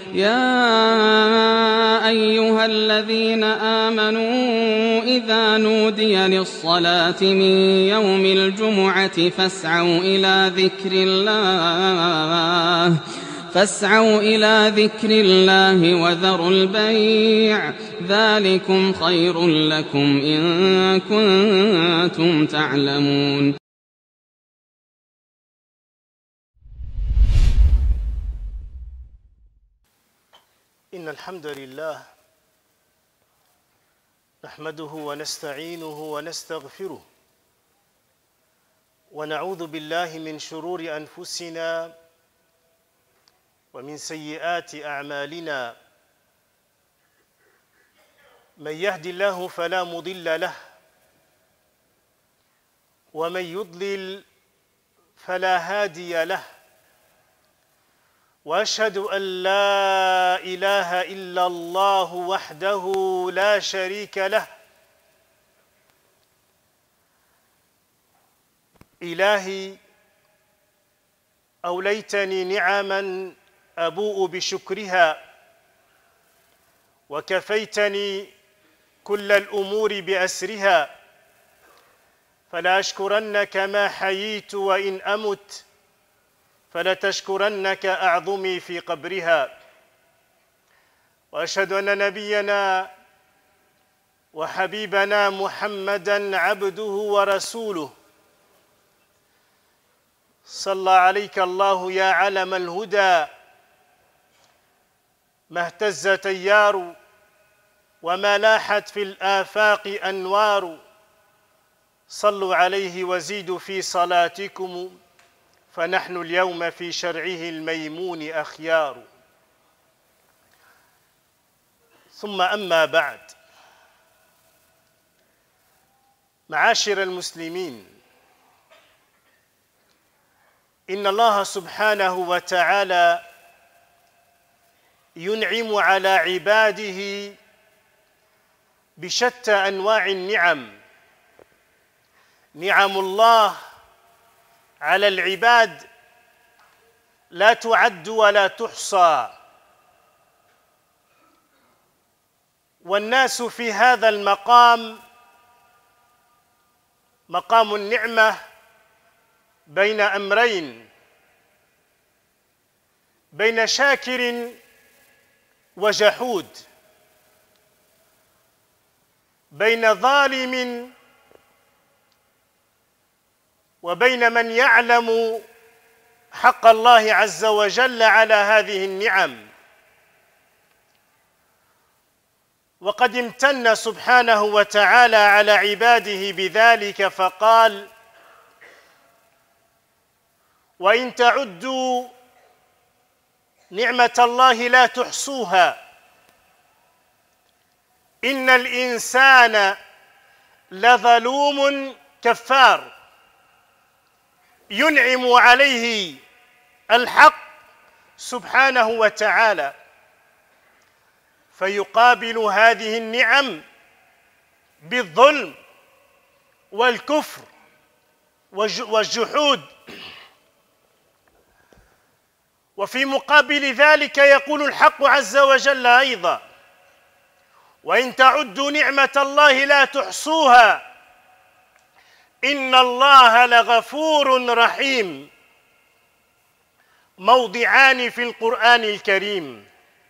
يا أيها الذين آمنوا إذا نودي للصلاة من يوم الجمعة فاسعوا إلى ذكر الله وذروا البيع ذلكم خير لكم إن كنتم تعلمون. إن الحمد لله نحمده ونستعينه ونستغفره ونعوذ بالله من شرور أنفسنا ومن سيئات أعمالنا. من يهد الله فلا مضل له ومن يضلل فلا هادي له، وأشهد أن لا إله إلا الله وحده لا شريك له. إلهي أوليتني نعما أبوء بشكرها، وكفيتني كل الأمور بأسرها، فلا أشكرنك ما حييت وإن أمت، فلتشكرنك أعظمي في قبرها. وأشهد أن نبينا وحبيبنا محمدًا عبده ورسوله، صلى عليك الله يا علم الهدى، ما اهتز تيار وما لاحت في الآفاق أنوار. صلوا عليه وزيدوا في صلاتكم فنحن اليوم في شرعه الميمون أخيار. ثم أما بعد، معاشر المسلمين، إن الله سبحانه وتعالى ينعم على عباده بشتى أنواع النعم. نعم الله على العباد لا تعد ولا تحصى، والناس في هذا المقام مقام النعمة بين أمرين، بين شاكر وجحود، بين ظالم وبين من يعلم حق الله عز وجل على هذه النعم. وقد امتن سبحانه وتعالى على عباده بذلك فقال: وإن تعدوا نعمة الله لا تحصوها إن الإنسان لظلوم كفار. ينعم عليه الحق سبحانه وتعالى، فيقابل هذه النعم بالظلم والكفر والجحود. وفي مقابل ذلك يقول الحق عز وجل أيضا: وإن تعدوا نعمة الله لا تحصوها إن الله لغفور رحيم. موضعان في القرآن الكريم.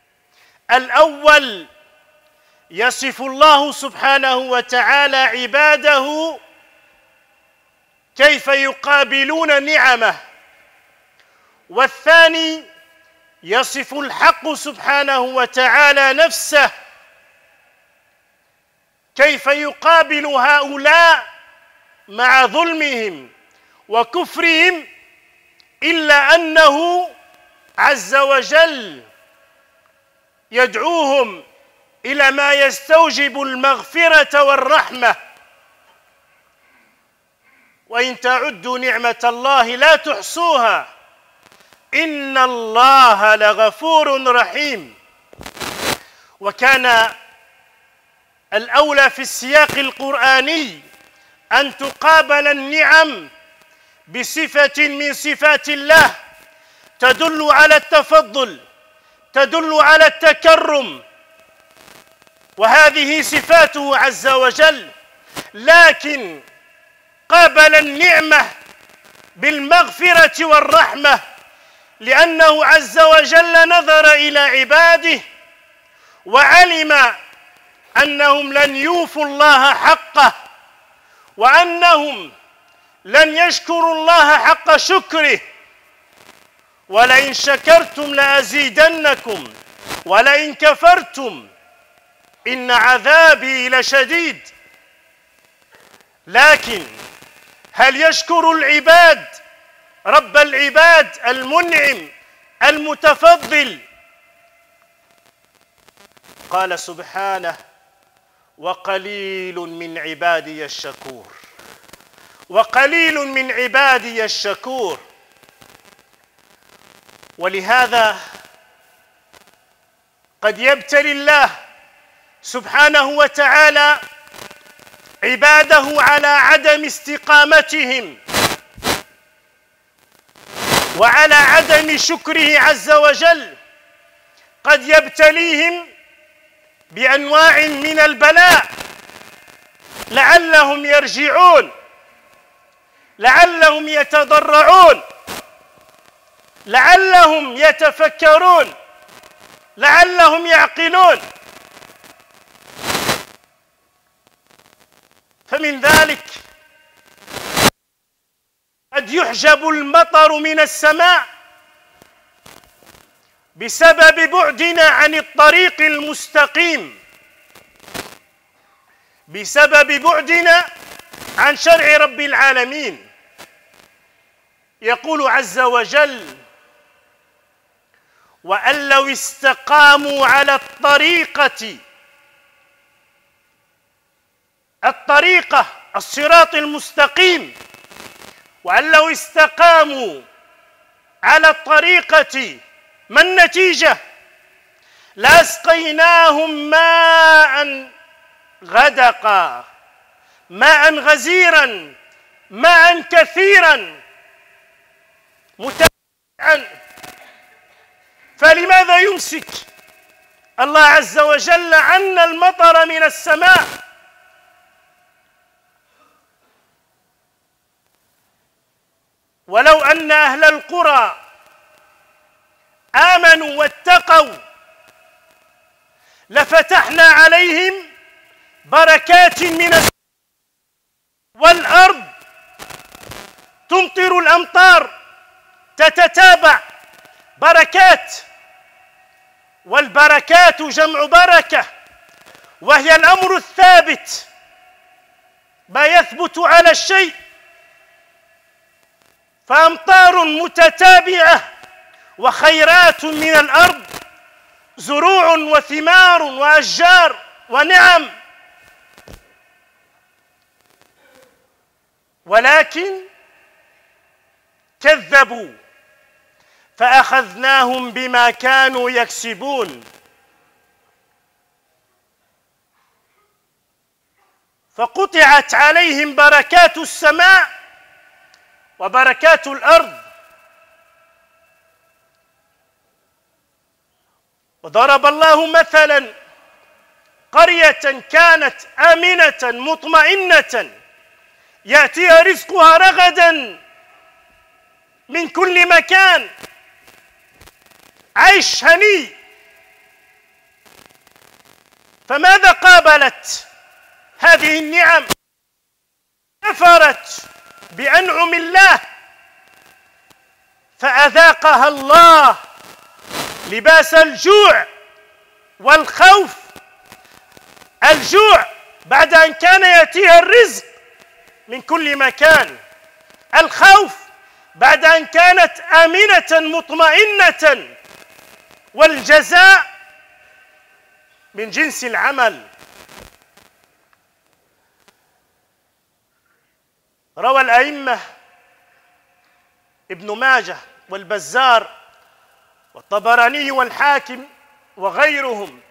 الأول يصف الله سبحانه وتعالى عباده كيف يقابلون نعمه، والثاني يصف الحق سبحانه وتعالى نفسه كيف يقابل هؤلاء مع ظلمهم وكفرهم، إلا أنه عز وجل يدعوهم إلى ما يستوجب المغفرة والرحمة. وإن تعدوا نعمة الله لا تحصوها إن الله لغفور رحيم. وكان الأولى في السياق القرآني أن تقابل النعم بصفة من صفات الله تدل على التفضل، تدل على التكرم، وهذه صفاته عز وجل، لكن قابل النعمة بالمغفرة والرحمة، لأنه عز وجل نظر إلى عباده وعلم أنهم لن يوفوا الله حقه، وأنهم لن يشكروا الله حق شكره، ولئن شكرتم لأزيدنكم ولئن كفرتم إن عذابي لشديد. لكن هل يشكر العباد رب العباد المنعم المتفضل؟ قال سبحانه: وقليل من عبادي الشكور، وقليل من عبادي الشكور. ولهذا قد يبتلي الله سبحانه وتعالى عباده على عدم استقامتهم وعلى عدم شكره عز وجل، قد يبتليهم بأنواع من البلاء لعلهم يرجعون، لعلهم يتضرعون، لعلهم يتفكرون، لعلهم يعقلون. فمن ذلك قد يحجب المطر من السماء بسبب بعدنا عن الطريق المستقيم، بسبب بعدنا عن شرع رب العالمين. يقول عز وجل: وأن لو استقاموا على الطريقة الصراط المستقيم، وأن لو استقاموا على الطريقة، ما النتيجة؟ لأسقيناهم ماء غدقا، ماء غزيرا، ماء كثيرا متابعا. فلماذا يمسك الله عز وجل عنا المطر من السماء؟ ولو أن أهل القرى آمنوا واتقوا لفتحنا عليهم بركات من السماء والأرض، تمطر الأمطار تتتابع، بركات، والبركات جمع بركة، وهي الأمر الثابت، ما يثبت على الشيء. فأمطار متتابعة وخيرات من الأرض، زروع وثمار وأشجار ونعم. ولكن كذبوا فأخذناهم بما كانوا يكسبون. فقطعت عليهم بركات السماء وبركات الأرض. وضرب الله مثلا قرية كانت آمنة مطمئنة يأتيها رزقها رغدا من كل مكان، عيش هني. فماذا قابلت هذه النعم؟ كفرت بأنعم الله فأذاقها الله لباس الجوع والخوف. الجوع بعد أن كان يأتيها الرزق من كل مكان، الخوف بعد أن كانت آمنة مطمئنة، والجزاء من جنس العمل. روى الأئمة ابن ماجه والبزار والطبراني والحاكم وغيرهم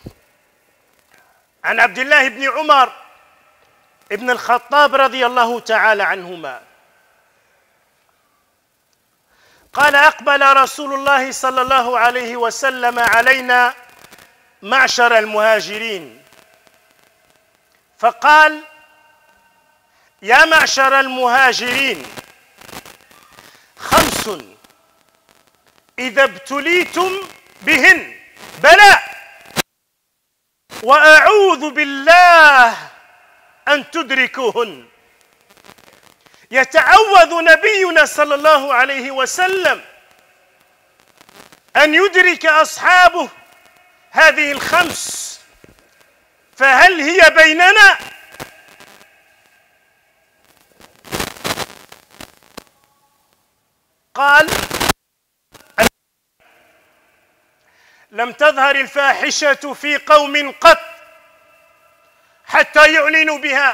عن عبد الله بن عمر ابن الخطاب رضي الله تعالى عنهما قال: أقبل رسول الله صلى الله عليه وسلم علينا معشر المهاجرين، فقال: يا معشر المهاجرين، 5 إذا ابتليتم بهن بلاء وأعوذ بالله أن تدركوهن. يتعوذ نبينا صلى الله عليه وسلم أن يدرك أصحابه هذه ال5، فهل هي بيننا؟ قال: لم تظهر الفاحشة في قوم قط حتى يعلنوا بها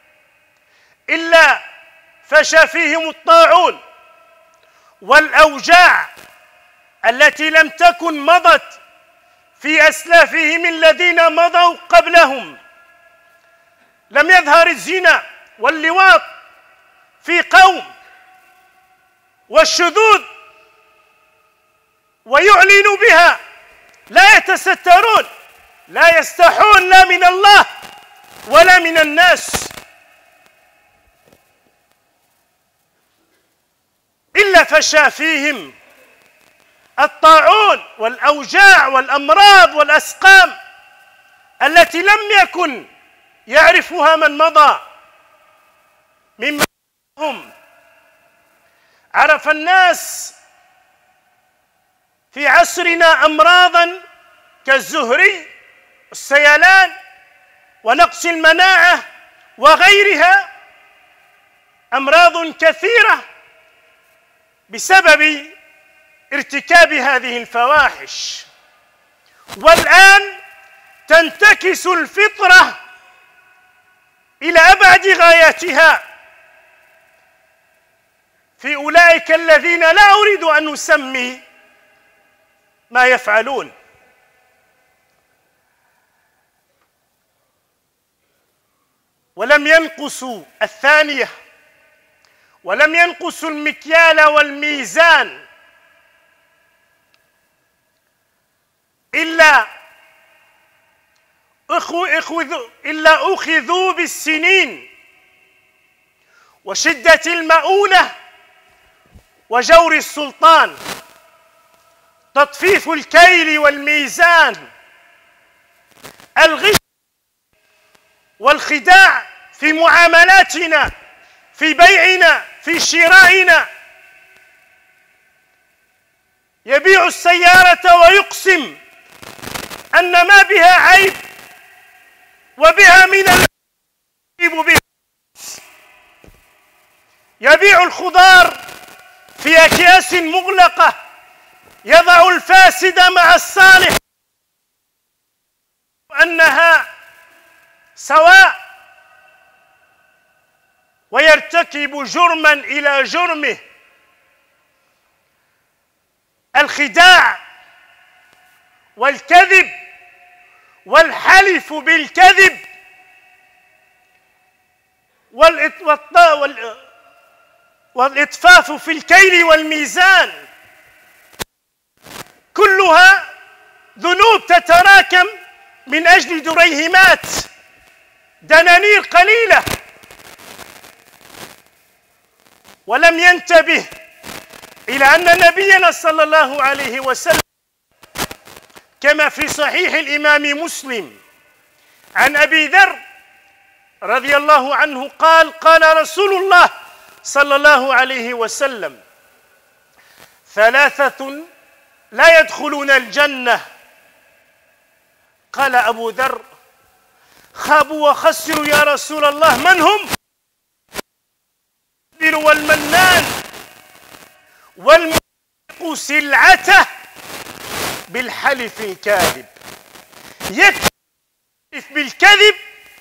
إلا فشى فيهم الطاعون والأوجاع التي لم تكن مضت في أسلافهم الذين مضوا قبلهم. لم يظهر الزنا واللواط في قوم والشذوذ ويعلنوا بها، لا يتسترون، لا يستحون لا من الله ولا من الناس، إلا فشى فيهم الطاعون والأوجاع والأمراض والأسقام التي لم يكن يعرفها من مضى ممن هم. عرف الناس في عصرنا أمراضا كالزهري والسيلان ونقص المناعة وغيرها، أمراض كثيرة بسبب ارتكاب هذه الفواحش. والآن تنتكس الفطرة إلى أبعد غاياتها في أولئك الذين لا أريد أن أسمي ما يفعلون. ولم ينقصوا الثانية، ولم ينقصوا المكيال والميزان، إلا أخذوا بالسنين وشدة المؤونة وجور السلطان، تطفيف الكيل والميزان، الغش والخداع في معاملاتنا، في بيعنا، في شرائنا. يبيع السيارة ويقسم أن ما بها عيب وبها من العيب بها. يبيع الخضار في أكياس مغلقة، يضع الفاسد مع الصالح أنها سواء، ويرتكب جرما إلى جرمه. الخداع والكذب والحلف بالكذب والإطفاف في الكيل والميزان، كلها ذنوب تتراكم من أجل دريهمات، دنانير قليلة. ولم ينتبه إلى أن نبينا صلى الله عليه وسلم كما في صحيح الإمام مسلم عن أبي ذر رضي الله عنه قال: قال رسول الله صلى الله عليه وسلم: 3 لا يدخلون الجنة. قال أبو ذر: خابوا وخسروا يا رسول الله، من هم؟ والمنان والمنفق سلعته بالحلف الكاذب. يكذب بالكذب،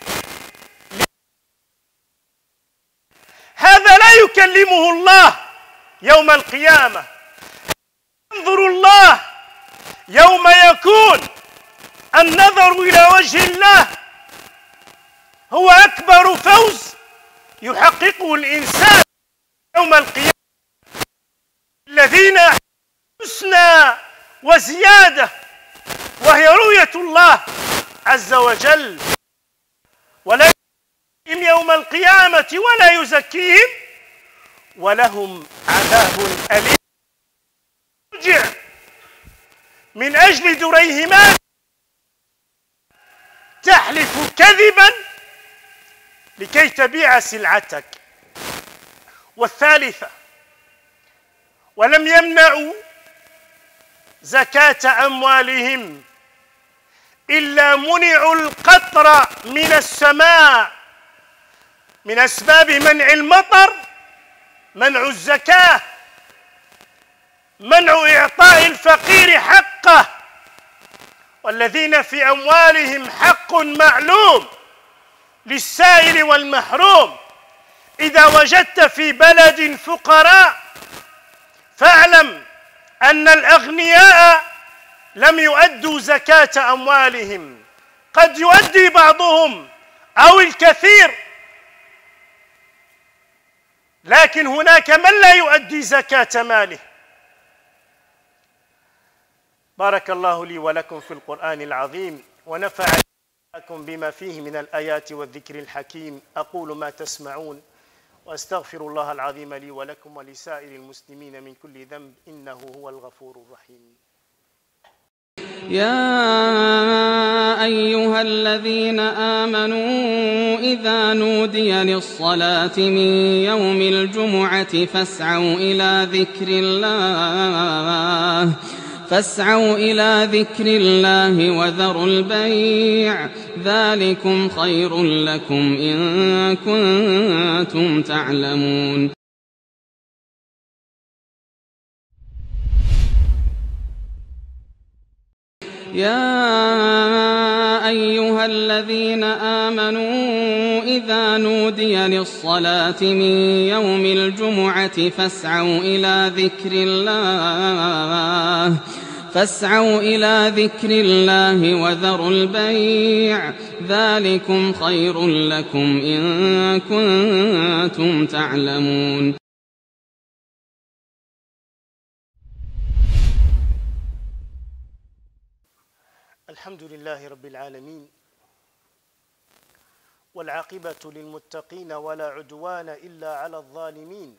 هذا لا يكلمه الله يوم القيامة. ينظر الله يوم يكون النظر إلى وجه الله هو أكبر فوز يحققه الإنسان يوم القيامة. للذين حسنى وزيادة، وهي رؤية الله عز وجل، ولا يزكيهم يوم القيامة ولا يزكيهم ولهم عذاب أليم. يرجع من أجل دريهما تحلف كذبا لكي تبيع سلعتك. والثالثة: ولم يمنعوا زكاة أموالهم إلا منعوا القطر من السماء. من أسباب منع المطر منع الزكاة، منع إعطاء الفقير حقه، والذين في أموالهم حق معلوم للسائل والمحروم. إذا وجدت في بلد فقراء فاعلم أن الأغنياء لم يؤدوا زكاة أموالهم. قد يؤدي بعضهم أو الكثير، لكن هناك من لا يؤدي زكاة ماله. بارك الله لي ولكم في القرآن العظيم، ونفعني بما فيه من الآيات والذكر الحكيم. أقول ما تسمعون، وأستغفر الله العظيم لي ولكم ولسائر المسلمين من كل ذنب، إنه هو الغفور الرحيم. يا أيها الذين آمنوا إذا نودي للصلاة من يوم الجمعة فاسعوا إلى ذكر الله وذروا البيع، ذلكم خير لكم إن كنتم تعلمون. يا أيها الذين آمنوا إذا نودي للصلاة من يوم الجمعة فاسعوا إلى ذكر الله وذروا البيع، ذلكم خير لكم إن كنتم تعلمون. الحمد لله رب العالمين، والعاقبة للمتقين ولا عدوان إلا على الظالمين،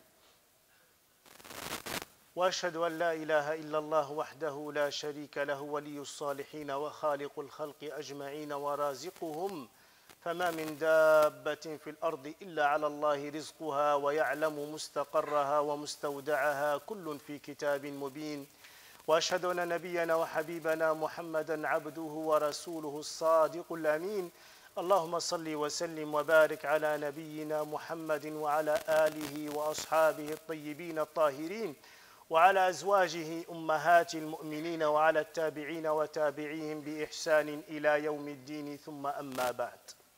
وأشهد أن لا إله إلا الله وحده لا شريك له ولي الصالحين وخالق الخلق أجمعين ورازقهم، فما من دابة في الأرض إلا على الله رزقها ويعلم مستقرها ومستودعها، كل في كتاب مبين. وأشهد أن نبينا وحبيبنا محمدًا عبده ورسوله الصادق الأمين. اللهم صل وسلم وبارك على نبينا محمد وعلى آله وأصحابه الطيبين الطاهرين، وعلى أزواجه أمهات المؤمنين، وعلى التابعين وتابعيهم بإحسان إلى يوم الدين، ثم أما بعد.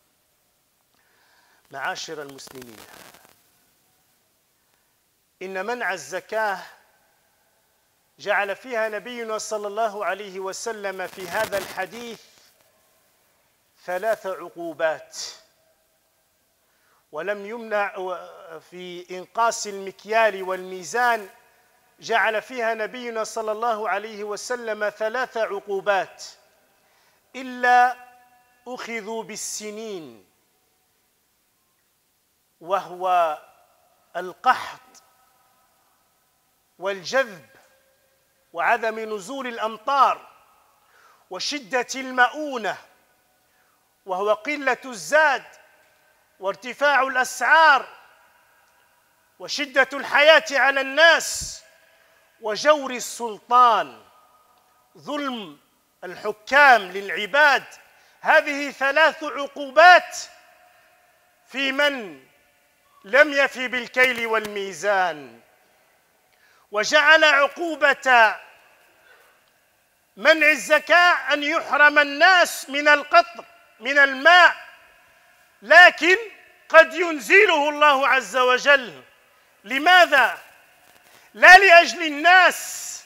معاشر المسلمين، إن منع الزكاة جعل فيها نبينا صلى الله عليه وسلم في هذا الحديث 3 عقوبات، ولم يمنع في إنقاص المكيال والميزان، جعل فيها نبينا صلى الله عليه وسلم 3 عقوبات، إلا أخذوا بالسنين، وهو القحط والجذب وعدم نزول الأمطار، وشدة المؤونة وهو قلة الزاد وارتفاع الأسعار وشدة الحياة على الناس وجور السلطان، ظلم الحكام للعباد. هذه 3 عقوبات في من لم يف بالكيل والميزان. وجعل عقوبة منع الزكاة أن يحرم الناس من القطر من الماء، لكن قد ينزله الله عز وجل. لماذا؟ لا لأجل الناس،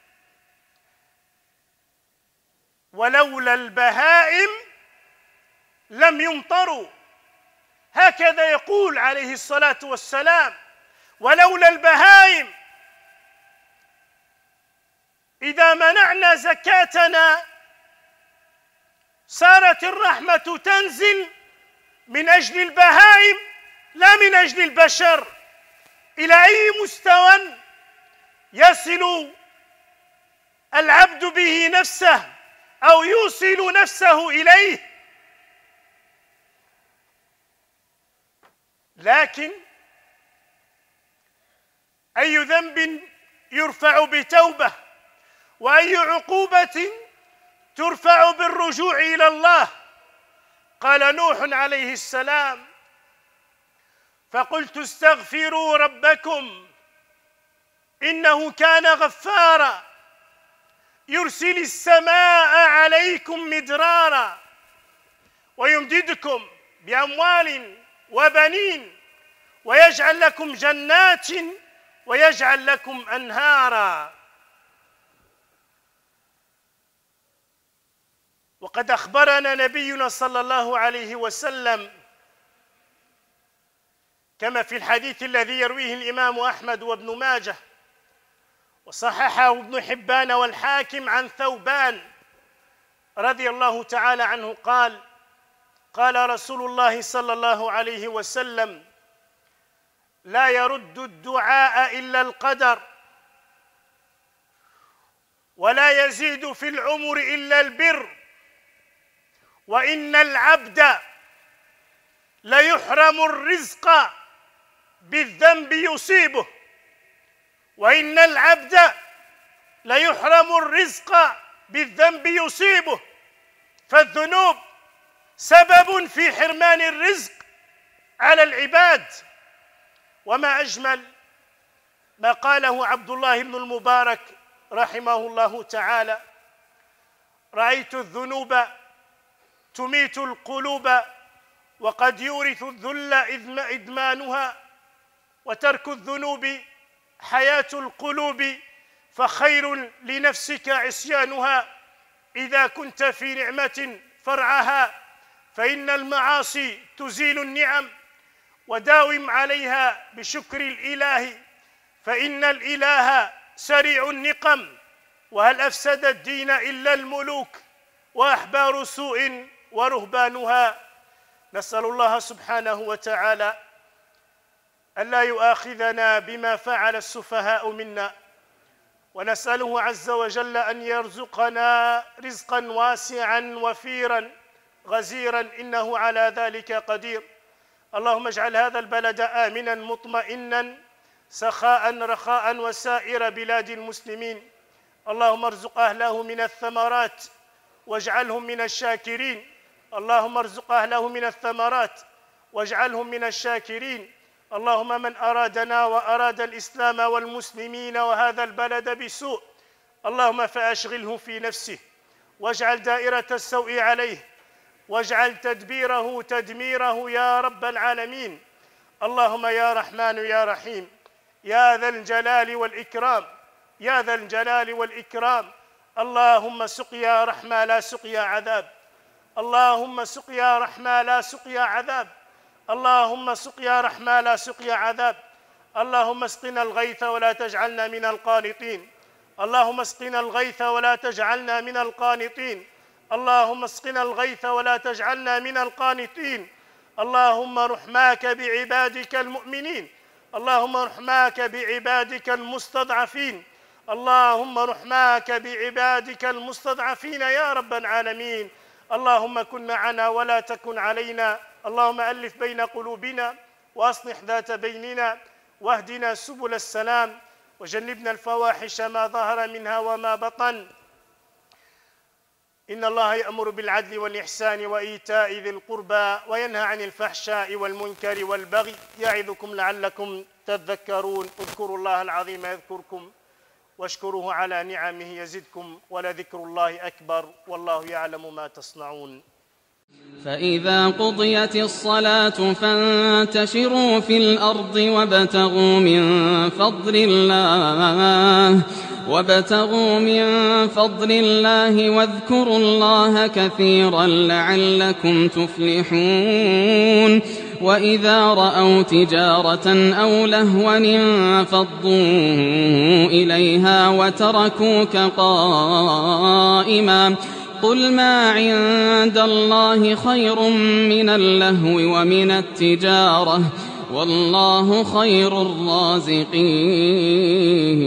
ولولا البهائم لم يمطروا، هكذا يقول عليه الصلاة والسلام: ولولا البهائم إذا منعنا زكاتنا صارت الرحمة تنزل من أجل البهائم لا من أجل البشر. إلى أي مستوى يصل العبد به نفسه أو يوصل نفسه إليه؟ لكن أي ذنب يرفع بتوبة، وأي عقوبة ترفع بالرجوع إلى الله؟ قال نوح عليه السلام: فقلت استغفروا ربكم إنه كان غفارا يرسل السماء عليكم مدرارا ويمددكم بأموال وبنين ويجعل لكم جنات ويجعل لكم أنهارا. وقد أخبرنا نبينا صلى الله عليه وسلم كما في الحديث الذي يرويه الإمام أحمد وابن ماجه وصححه ابن حبان والحاكم عن ثوبان رضي الله تعالى عنه قال: قال رسول الله صلى الله عليه وسلم: لا يرد الدعاء إلا القدر، ولا يزيد في العمر إلا البر، وإن العبد ليحرم الرزق بالذنب يصيبه، وإن العبد ليحرم الرزق بالذنب يصيبه. فالذنوب سبب في حرمان الرزق على العباد. وما أجمل ما قاله عبد الله بن المبارك رحمه الله تعالى: رأيت الذنوب تميت القلوب، وقد يورث الذل إدمانها، وترك الذنوب حياة القلوب، فخير لنفسك عصيانها إذا كنت في نعمة فرعها، فإن المعاصي تزيل النعم، وداوم عليها بشكر الإله، فإن الإله سريع النقم، وهل أفسد الدين إلا الملوك وأحبار سوء ورهبانها. نسأل الله سبحانه وتعالى ألا يؤاخذنا بما فعل السفهاء منا، ونسأله عز وجل أن يرزقنا رزقا واسعا وفيرا غزيرا إنه على ذلك قدير. اللهم اجعل هذا البلد آمنا مطمئنا سخاء رخاء وسائر بلاد المسلمين. اللهم ارزق أهله من الثمرات واجعلهم من الشاكرين. اللهم ارزق أهله من الثمرات واجعلهم من الشاكرين. اللهم من أرادنا وأراد الإسلام والمسلمين وهذا البلد بسوء اللهم فأشغله في نفسه، واجعل دائرة السوء عليه، واجعل تدبيره تدميره يا رب العالمين. اللهم يا رحمن يا رحيم يا ذا الجلال والإكرام، يا ذا الجلال والإكرام. اللهم سقيا رحمة لا سقيا عذاب، اللهم سقيا رحمة لا سقيا عذاب، اللهم سقيا رحمة لا سقيا عذاب. اللهم اسقنا الغيث ولا تجعلنا من القانطين، اللهم اسقنا الغيث ولا تجعلنا من القانطين، اللهم اسقنا الغيث ولا تجعلنا من القانطين. اللهم رحماك بعبادك المؤمنين، اللهم رحماك بعبادك المستضعفين، اللهم رحماك بعبادك المستضعفين يا رب العالمين. اللهم كن معنا ولا تكن علينا، اللهم ألف بين قلوبنا وأصلح ذات بيننا، واهدنا سبل السلام، وجنبنا الفواحش ما ظهر منها وما بطن. إن الله يأمر بالعدل والإحسان وإيتاء ذي القربى وينهى عن الفحشاء والمنكر والبغي يعظكم لعلكم تذكرون. اذكروا الله العظيم يذكركم واشكروه على نعمه يزدكم ولذكر الله أكبر والله يعلم ما تصنعون. فإذا قضيت الصلاة فانتشروا في الأرض وابتغوا من فضل الله وابتغوا من فضل الله واذكروا الله كثيرا لعلكم تفلحون وإذا رأوا تجارة أو لهوا انفضوا إليها وتركوك قائما قل ما عند الله خير من اللهو ومن التجارة والله خير الرازقين